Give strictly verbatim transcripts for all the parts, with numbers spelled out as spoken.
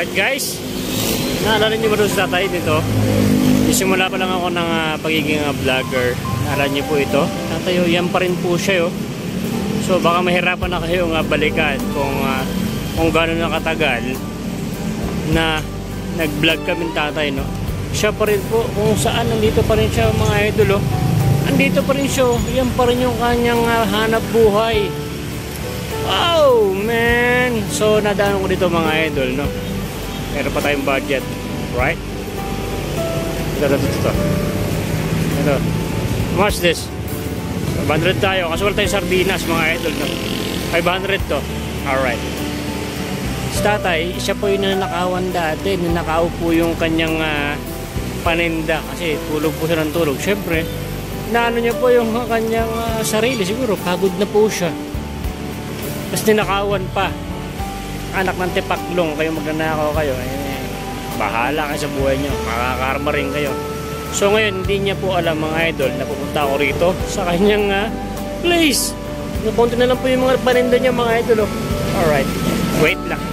Alright guys, naalala niyo ba doon sa tatay dito? Isimula pa lang ako ng uh, pagiging uh, vlogger. Naalala niyo po ito? Tatay, yan pa rin po siya oh. So baka mahirapan na kayo uh, balikan kung uh, kung gano'n na katagal na nag-vlog kami tatay, no? Siya pa rin po kung saan, nandito pa rin siya mga idol oh. Andito pa rin siya, yan pa rin yung kanyang uh, hanap buhay. Oh man, so nadaan ko dito mga idol, no? Meron pa tayong budget, right? Ito, ito, ito. Ito. How much this? five hundred tayo. Kasi wala tayong sardinas, mga idol, no? five hundred to. Alright. Sa tatay, siya po yung nanakawan dati. Nanakaw po yung kanyang uh, paninda. Kasi tulog po siya ng tulog. Siyempre, naano niya po yung kanyang uh, sarili. Siguro, pagod na po siya. Tapos ninakawan pa. Anak ng tipaklong, kayo magnanakaw kayo, eh, bahala kayo sa buhay nyo, makakarma rin kayo. So ngayon, hindi niya po alam mga idol na pupunta ako rito sa kanyang uh, place. Napunta na lang po yung mga paninda niya mga idol oh. Alright, wait lang.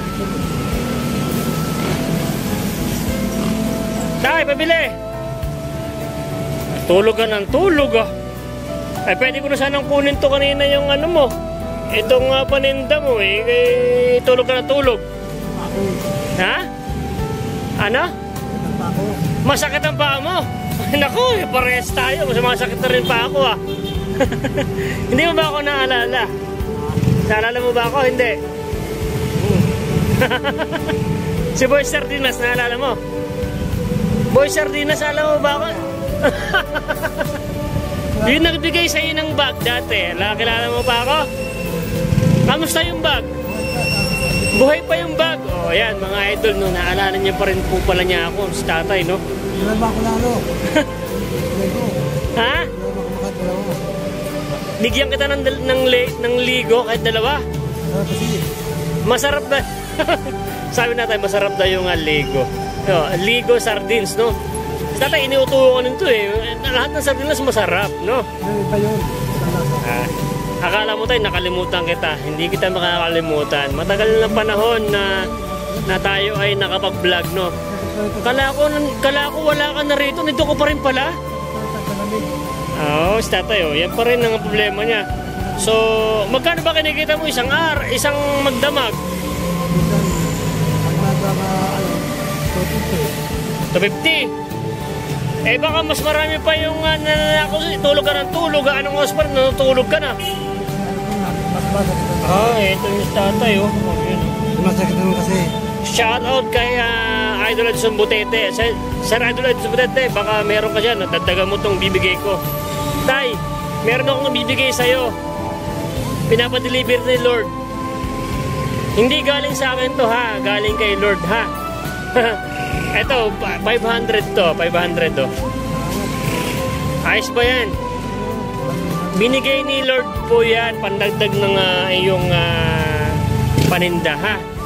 Tay, pabili! Tulog ka ng tulog ah. Ay, pwede ko na sanang kunin to kanina yung ano mo, itong uh, paninda mo eh, eh, tulog ka na tulog. Ha? Ano? Masakit ang paa mo? Naku, eh, parehas tayo. Masakit na rin pa ako ah. Hindi mo ba ako naalala? Naalala mo ba ako? Hindi. Si Boy Sardinas, naalala mo? Boy Sardinas, alam mo ba ako? Yung nagbigay sa'yo ng bag dati, kilala mo pa ako? Kamusta yung bag? Buhay pa yung bag. O oh, yan mga idol, no, naalala niya pa rin po pala niya ako sa tatay, no? Ilan ba ako lalo? Ha? Bigyan kita ng, ng, ng ligo kahit dalawa? Masarap na. Sabi natin, masarap na yung uh, ligo. No, ligo sardines, no? Sa tatay, iniutuwa ko nito eh. Lahat ng sardines masarap, no? Iba yun. Ah. Akala mo tayo nakalimutan kita. Hindi kita makakalimutan. Matagal na panahon na na tayo ay nakapag-vlog, no? Kala ko, kala ko wala ka na rito. Nito ko pa rin pala. Oo, oh, si tatay, oh. Yan pa rin ang problema niya. So, magkano ba kinikita mo? Isang ar, isang magdamag? two fifty. Eh baka mas marami pa yung uh, nananako. Tulog ka ng tulog. Anong oras pa rin? Natutulog ka na. Ah, ito yung tatay oh. Masakit naman kasi. Shout out kay uh, Idol Edson Butete. Sir, Sir Idol Edson Butete, baka meron ka dyan. Dagdagan mo itong bibigay ko. Tay, meron akong bibigay sa'yo. Pinapadeliver ni Lord. Hindi galing sa akin to ha. Galing kay Lord ha. Ito, five hundred to. five hundred to. Ayos ba yan? Binigay ni Lord po yan. Pandagdag ng uh, iyong uh, paninda ha.